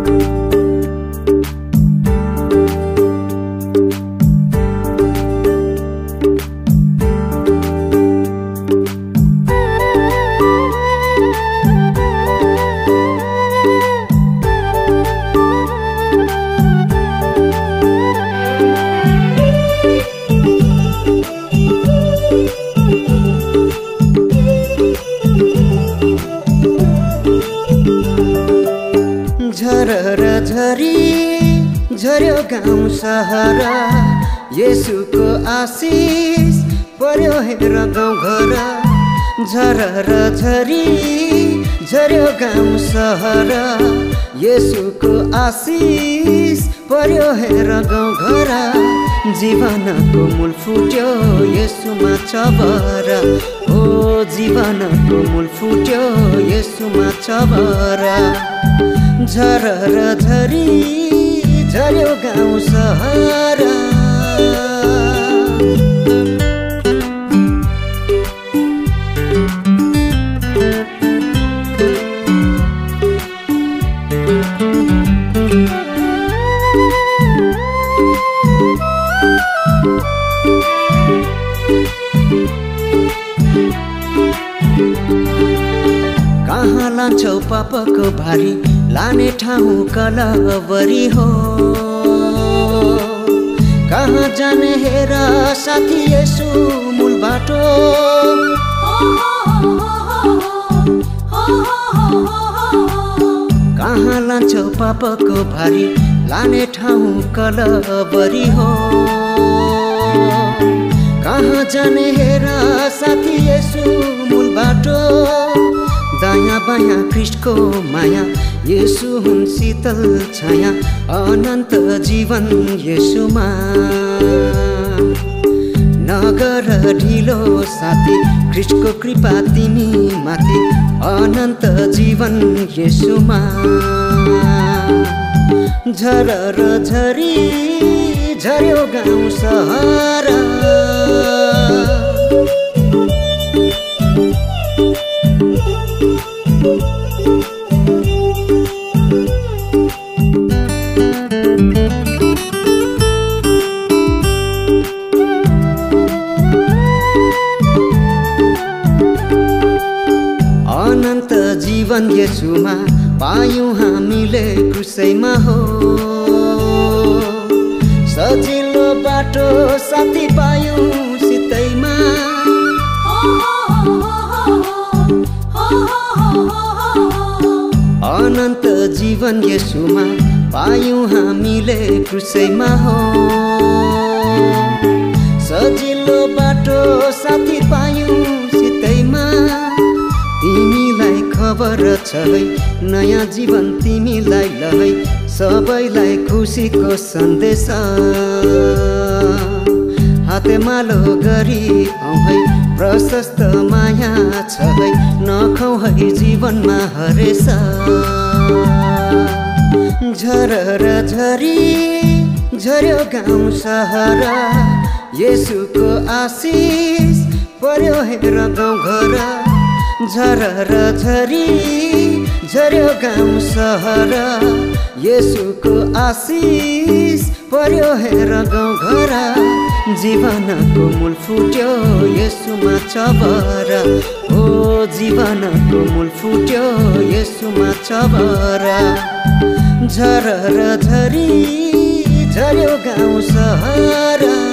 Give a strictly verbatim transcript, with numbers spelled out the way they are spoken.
झरर झरी झर्यो गाउँ सहर येशूको आशिष पर्यो हेर गाउँ घर। झरर झरी झर्यो गाउँ सहर येशूको आशिष पर्यो हेर गाउँ घर। जीवनको मूल फुट्यो येशूमा चबर, ओ जीवनको मूल फुट्यो येशूमा चबर। झरर झरी झर्यो गाउँ सहर। कहाँ लान्छौ पापको भारी, लाने ठाउँ कलवरी हो। कहाँ जाने हेर साथी येशू मूल बाटो। कहाँ लान्छौ पापको भारी, लाने ठाउँ कलवरी हो। कहाँ जाने हेर साथी येशू मूल बाटो। दायाँ बायाँ ख्रीष्टको माया, येशू हुन् शीतल छाया, अनन्त जीवन येशूमा। नगर ढिलो साथी, ख्रीष्टको कृपा तिमी माथि, अनन्त जीवन येशूमा। झरर झरी झर्यो गाउँ सहर। अनन्त जीवन येशूमा पायौँ हामीले क्रुसैमा हो। सजिलो बाटो साथी पायौँ सितैमा। अनन्त जीवन येशूमा पायौँ हामीले क्रुसैमा हो। सजिलो बाटो साथी पायौँ सितैमा। तिमीलाई खबर छ है नयाँ जीवन तिमीलाई लहै, सबैलाई खुसीको सन्देश। हातेमालो गरी आउँ है, प्रशस्त माया छ है, नखाउँ है जीवनमा हरेस। झरर झरी झर्यो गाउँ सहर येशूको आशिष पर्यो हेर गाउँ घर। झरर झरी झर्यो गाउँ सहर येशूको आशिष पर्यो हेर गाउँ घर। जीवनको मूल फुट्यो येशूमा चबर, ओ जीवनको मूल फुट्यो येशूमा चबर। झरर झरी झर्यो गाउँ सहर।